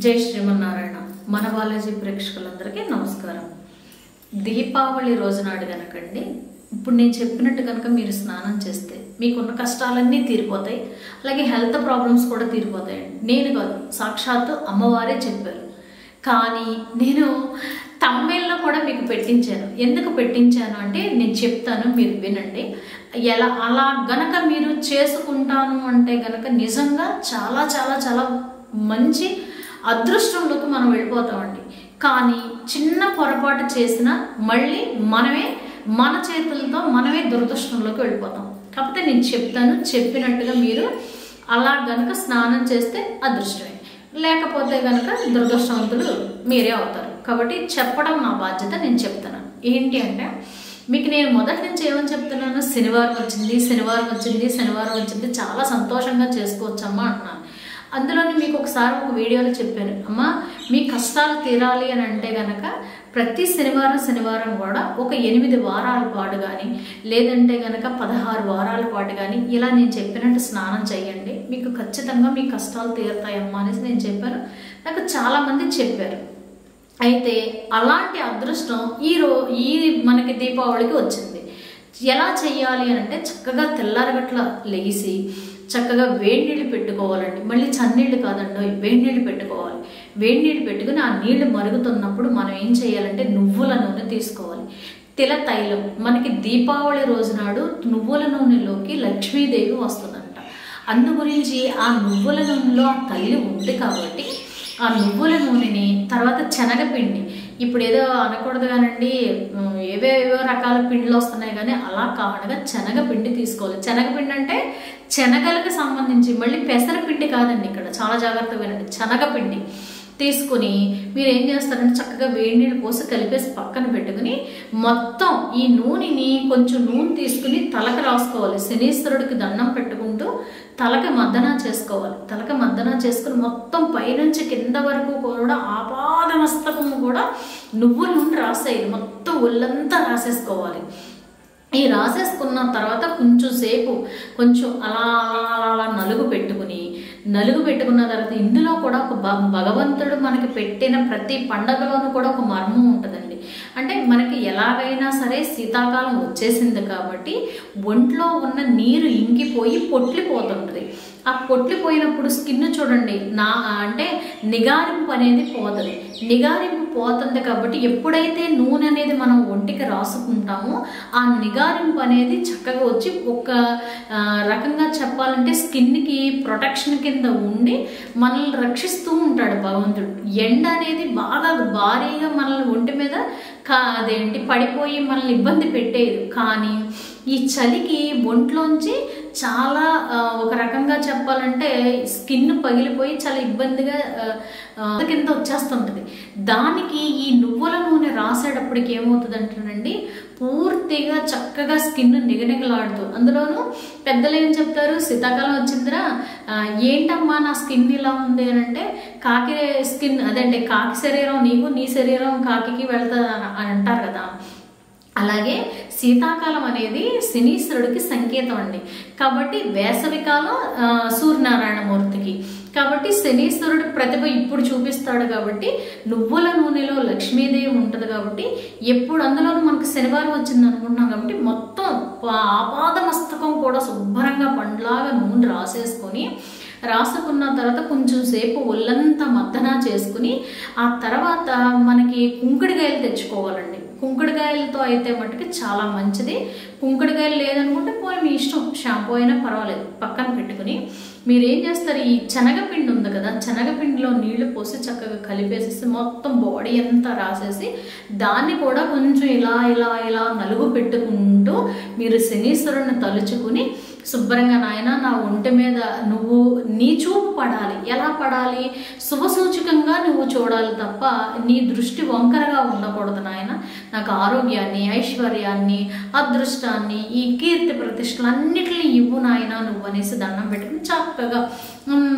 జై శ్రీమన్నారాయణ. మన బాలాజీ ప్రేక్షకులందరికీ నమస్కారం. దీపావళి రోజు నాడు కనుకండి, ఇప్పుడు నేను చెప్పినట్టు కనుక మీరు స్నానం చేస్తే మీకున్న కష్టాలన్నీ తీరిపోతాయి, అలాగే హెల్త్ ప్రాబ్లమ్స్ కూడా తీరిపోతాయండి. నేను కాదు, సాక్షాత్తు అమ్మవారే చెప్పారు. కానీ నేను తమిళలో కూడా మీకు పెట్టించాను. ఎందుకు పెట్టించాను అంటే నేను చెప్తాను, మీరు వినండి. ఎలా అలా గనక మీరు చేసుకుంటాను అంటే గనక నిజంగా చాలా చాలా చాలా మంచి అదృష్టంలోకి మనం వెళ్ళిపోతామండి. కానీ చిన్న పొరపాటు చేసినా మళ్ళీ మన చేతులతో మనమే దురదృష్టంలోకి వెళ్ళిపోతాం. కాకపోతే నేను చెప్తాను, చెప్పినట్టుగా మీరు అలా గనక స్నానం చేస్తే అదృష్టమే, లేకపోతే గనక దురదృష్టవంతులు మీరే అవుతారు. కాబట్టి చెప్పడం నా బాధ్యత, నేను చెప్తున్నాను. ఏంటి అంటే మీకు నేను మొదటి నుంచి ఏమని చెప్తున్నాను, శనివారం వచ్చింది చాలా సంతోషంగా చేసుకోవచ్చమ్మా అంటున్నాను. అందులోని మీకు ఒకసారి ఒక వీడియోలో చెప్పాను, అమ్మ మీ కష్టాలు తీరాలి అని అంటే గనక ప్రతి శనివారం కూడా ఒక 8 వారాల పాటు కానీ లేదంటే గనక 16 వారాల పాటు కానీ ఇలా నేను చెప్పినట్టు స్నానం చేయండి, మీకు ఖచ్చితంగా మీ కష్టాలు తీరుతాయమ్మా అనేసి నేను చెప్పాను. నాకు చాలామంది చెప్పారు. అయితే అలాంటి అదృష్టం ఈ మనకి దీపావళికి వచ్చింది. ఎలా చెయ్యాలి అని అంటే చక్కగా తెల్లారగట్ల లేచి చక్కగా వేడి నీళ్ళు పెట్టుకోవాలండి. మళ్ళీ చన్నీళ్ళు కాదండి, వేడి నీళ్ళు పెట్టుకోవాలి. వేడి నీళ్ళు పెట్టుకుని ఆ నీళ్లు మరుగుతున్నప్పుడు మనం ఏం చేయాలంటే నువ్వుల నూనె తీసుకోవాలి. తిల తైలం, మనకి దీపావళి రోజు నాడు నువ్వుల నూనెలోకి లక్ష్మీదేవి వస్తుందంట. అందు గురించి ఆ నువ్వుల నూనెలో ఆ తల్లి ఉంది కాబట్టి ఆ నువ్వుల నూనెని, తర్వాత శనగపిండి, ఇప్పుడు ఏదో అనకూడదు కానండి, ఏవేవో రకాల పిండిలు వస్తున్నాయి కానీ అలా కాకుండా శనగపిండి తీసుకోవాలి. శనగపిండి అంటే శనగలకు సంబంధించి, మళ్ళీ పెసరపిండి కాదండి, ఇక్కడ చాలా జాగ్రత్తగా వినండి. శనగపిండి తీసుకుని మీరు ఏం చేస్తారంటే చక్కగా వేడి నీళ్ళు పోసి కలిపేసి పక్కన పెట్టుకుని మొత్తం ఈ నూనెని కొంచెం నూనె తీసుకుని తలకు రాసుకోవాలి. శనీశ్వరుడికి దండం పెట్టుకుంటూ తలకి మద్దన చేసుకోవాలి. తలకి మద్దన చేసుకుని మొత్తం పైనుంచి కింద వరకు కూడా ఆపాదమస్తకము కూడా నువ్వుల నూనె రాసేయాలి. మొత్తం ఒళ్ళంతా రాసేసుకోవాలి. ఈ రాసేసుకున్న తర్వాత కొంచెం అలా నలుగు పెట్టుకున్న తర్వాత ఇందులో కూడా ఒక భగవంతుడు మనకి పెట్టిన ప్రతి పండగలోనూ కూడా ఒక మర్మం ఉంటుందండి. అంటే మనకి ఎలాగైనా సరే శీతాకాలం వచ్చేసింది కాబట్టి ఒంట్లో ఉన్న నీరు ఇంకిపోయి పొట్లిపోతుంటుంది. ఆ పొట్లిపోయినప్పుడు స్కిన్ చూడండి, అంటే నిగారింపు అనేది పోతుంది. నిగారింపు పోతుంది కాబట్టి ఎప్పుడైతే నూనె అనేది మనం ఒంటికి రాసుకుంటామో ఆ నిగారింపు అనేది చక్కగా వచ్చి ఒక రకంగా చెప్పాలంటే స్కిన్కి ప్రొటెక్షన్ కింద ఉండి మనల్ని రక్షిస్తూ ఉంటాడు భగవంతుడు. ఎండ అనేది బాగా భారీగా మనల్ని ఒంటి మీద పడిపోయి మనల్ని ఇబ్బంది పెట్టేది. కానీ ఈ చలికి ఒంట్లోంచి చాలా ఒక రకంగా చెప్పాలంటే స్కిన్ పగిలిపోయి చాలా ఇబ్బందిగా కింద వచ్చేస్తుంటుంది. దానికి ఈ నువ్వుల నూనె రాసేటప్పటికి ఏమవుతుంది అంటేనండి, పూర్తిగా చక్కగా స్కిన్ నిగనిగలాడుతూ, అందులోనూ పెద్దలు ఏం చెప్తారు, శీతాకాలం వచ్చిందిరా ఏంటమ్మా నా స్కిన్ ఇలా ఉంది అని అంటే, కాకి స్కిన్ అదంటే కాకి శరీరం నీకు, నీ శరీరం కాకి వెళ్తా అని అంటారు కదా. అలాగే శీతాకాలం అనేది శనీశ్వరుడికి సంకేతం అండి. కాబట్టి వేసవికాలం సూర్యనారాయణమూర్తికి, కాబట్టి శనీశ్వరుడు ప్రతిభ ఇప్పుడు చూపిస్తాడు. కాబట్టి నువ్వుల నూనెలో లక్ష్మీదేవి ఉంటుంది కాబట్టి ఎప్పుడు అందులోనూ మనకు శనివారం వచ్చింది అనుకుంటున్నాం కాబట్టి మొత్తం ఆపాదమస్తకం కూడా శుభ్రంగా పండ్లాగా నూనె రాసుకున్న తర్వాత కొంచెం సేపు ఒళ్ళంతా మద్దన చేసుకుని ఆ తర్వాత మనకి కుంకుడుకాయలు తెచ్చుకోవాలండి. కుంకుడుకాయలతో అయితే మటుకు చాలా మంచిది. కుంకుడుకాయలు లేదనుకుంటే పోయి మీ ఇష్టం, షాంపూ అయినా పర్వాలేదు. పక్కన పెట్టుకుని మీరు ఏం చేస్తారు, ఈ శనగపిండి ఉంది కదా, శనగపిండిలో నీళ్లు పోసి చక్కగా కలిపేసేసి మొత్తం బాడీ అంతా రాసేసి దాన్ని కూడా కొంచెం ఇలా నలుగు పెట్టుకుంటూ మీరు శనీశ్వరుని తలుచుకుని శుభ్రంగా, నాయన నా ఒంటి మీద నీ చూపు పడాలి. ఎలా పడాలి, శుభసూచకంగా నువ్వు చూడాలి తప్ప నీ దృష్టి వంకరగా ఉండకూడదు నాయన. నాకు ఆరోగ్యాన్ని, ఐశ్వర్యాన్ని, అదృష్టాన్ని, ఈ కీర్తి ప్రతిష్టలు అన్నిటిని ఇవ్వు నాయన నువ్వు అనేసి దండం పెట్టుకుని చక్కగా అంత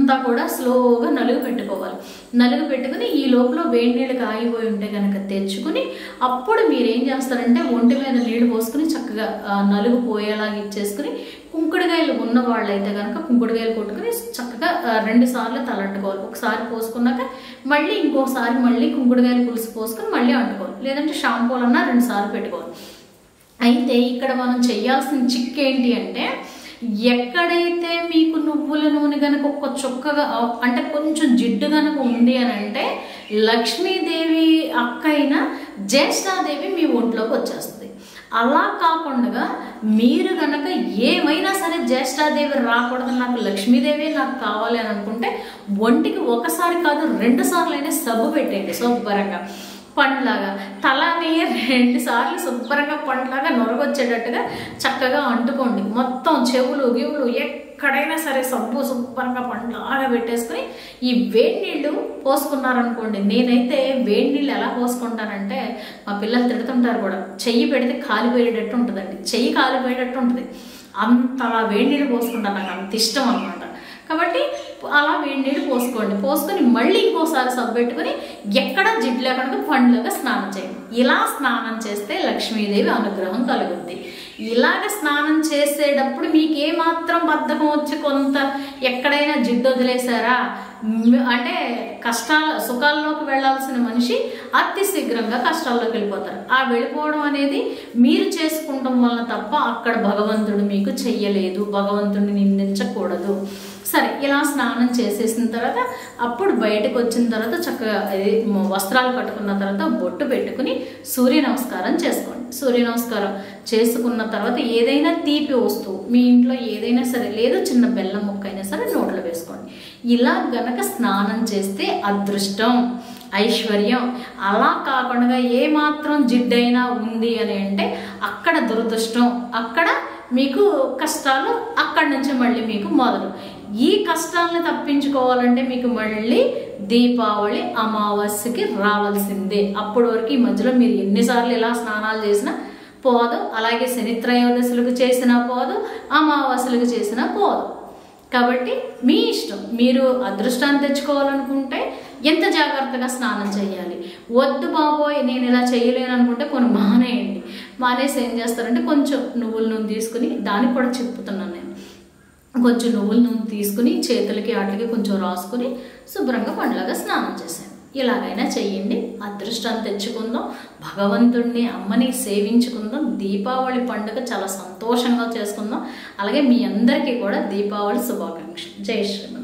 అంతా కూడా స్లోగా నలుగు పెట్టుకోవాలి. నలుగు పెట్టుకుని ఈ లోపల వేడి నీళ్ళు కాగిపోయి ఉంటే కనుక తెచ్చుకుని అప్పుడు మీరు ఏం చేస్తారంటే ఒంటి మీద నీళ్లు పోసుకుని చక్కగా నలుగు పోయేలాగా ఇచ్చేసుకుని కుంకుడుకాయలు ఉన్న వాళ్ళైతే కనుక కుంకుడుకాయలు కొట్టుకుని చక్కగా 2 సార్లు తలంటుకోవాలి. ఒకసారి పోసుకున్నాక మళ్ళీ ఇంకోసారి మళ్ళీ కుంకుడుకాయలు పులుసు పోసుకుని మళ్ళీ అంటుకోవాలి. లేదంటే షాంపూలన్నా 2 సార్లు పెట్టుకోవాలి. అయితే ఇక్కడ మనం చేయాల్సిన చిక్ ఏంటి అంటే ఎక్కడైతే మీకు నువ్వుల నూనె కనుక ఒక చుక్కగా అంటే కొంచెం జిడ్డు కనుక ఉంది అని అంటే లక్ష్మీదేవి అక్క అయిన జ్యేష్ఠాదేవి మీ ఒంట్లోకి వచ్చేస్తుంది. అలా కాకుండా మీరు కనుక ఏమైనా సరే జ్యేష్ఠాదేవి రాకూడదు, నాకు లక్ష్మీదేవి నాకు కావాలి అని అనుకుంటే ఒంటికి ఒకసారి కాదు 2 సార్లు అయినా సబ్బు పెట్టండి. శుభ్రంగా పండ్లాగా తలని 2 సార్లు శుభ్రంగా పండ్లాగా నొరగొచ్చేటట్టుగా చక్కగా అంటుకోండి. మొత్తం చెవులు గివులు ఎక్కడైనా సరే సబ్బు శుభ్రంగా పండ్లాగా పెట్టేసుకుని ఈ వేడి నీళ్ళు పోసుకున్నారనుకోండి. నేనైతే వేడి నీళ్ళు ఎలా పోసుకుంటానంటే మా పిల్లలు తిడుతుంటారు కూడా, చెయ్యి పెడితే కాలిపోయేటట్టు ఉంటుందండి, చెయ్యి కాలిపోయేటట్టు ఉంటుంది. అంతలా వేడి నీళ్ళు పోసుకుంటాను, నాకు అంత ఇష్టం అనమాట. కాబట్టి అలా వేడి నీళ్ళు పోసుకోండి. పోసుకొని మళ్ళీ ఇంకోసారి సబ్బు పెట్టుకుని ఎక్కడ జిడ్డు లేకుండా పండ్లుగా స్నానం చేయండి. ఇలా స్నానం చేస్తే లక్ష్మీదేవి అనుగ్రహం కలుగుద్ది. ఇలాగ స్నానం చేసేటప్పుడు మీకు ఏమాత్రం బద్ధకం వచ్చి కొంత ఎక్కడైనా జిడ్డు వదిలేసారా అంటే సుఖాల్లోకి వెళ్లాల్సిన మనిషి అతి శీఘ్రంగా కష్టాల్లోకి వెళ్ళిపోతారు. ఆ వెళ్ళిపోవడం అనేది మీరు చేసుకుంటాం వలన తప్ప అక్కడ భగవంతుడు మీకు చెయ్యలేదు, భగవంతుడిని నిందించకూడదు. సరే, ఇలా స్నానం చేసేసిన తర్వాత అప్పుడు బయటకు వచ్చిన తర్వాత చక్కగా వస్త్రాలు కట్టుకున్న తర్వాత బొట్టు పెట్టుకుని సూర్య నమస్కారం చేసుకోండి. సూర్య నమస్కారం చేసుకున్న తర్వాత ఏదైనా తీపి వస్తువు మీ ఇంట్లో ఏదైనా సరే, లేదు చిన్న బెల్లం ముక్క అయినా సరే నోట్లో వేసుకోండి. ఇలా గనక స్నానం చేస్తే అదృష్టం, ఐశ్వర్యం. అలా కాకుండా ఏమాత్రం జిడ్డైనా ఉంది అని అంటే అక్కడ దురదృష్టం, అక్కడ మీకు కష్టాలు, అక్కడి నుంచి మళ్ళీ మీకు మొదలు. ఈ కష్టాలను తప్పించుకోవాలంటే మీకు మళ్ళీ దీపావళి అమావాస్యకి రావాల్సిందే. అప్పటి వరకు ఈ మధ్యలో మీరు ఎన్నిసార్లు ఇలా స్నానాలు చేసినా పోదు, అలాగే శనిత్రయోదశులకు చేసినా పోదు, అమావాస్యలకు చేసినా పోదు. కాబట్టి మీ ఇష్టం. మీరు అదృష్టాన్ని తెచ్చుకోవాలనుకుంటే ఎంత జాగ్రత్తగా స్నానం చేయాలి. వద్దు బాబోయ్ నేను ఇలా చేయలేను అనుకుంటే కొన్ని మానేయండి. మానేసి ఏం చేస్తారంటే కొంచెం నువ్వుల నూనె తీసుకుని, దానికి కూడా చెప్పుతున్నాను నేను, కొంచెం నువ్వుల నూనె తీసుకుని చేతులకి వాటికి కొంచెం రాసుకుని శుభ్రంగా పండ్లాగా స్నానం చేశాను. ఇలాగైనా చెయ్యండి. అదృష్టాన్ని తెచ్చుకుందాం, భగవంతుడిని అమ్మని సేవించుకుందాం, దీపావళి పండుగ చాలా సంతోషంగా చేసుకుందాం. అలాగే మీ అందరికీ కూడా దీపావళి శుభాకాంక్షలు. జై శ్రీమన్.